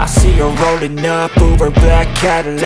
I see her rolling up, Uber black Cadillac.